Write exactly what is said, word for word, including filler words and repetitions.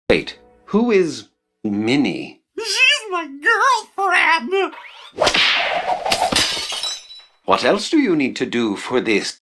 Wait, who is Minnie? She's my girlfriend! What else do you need to do for this?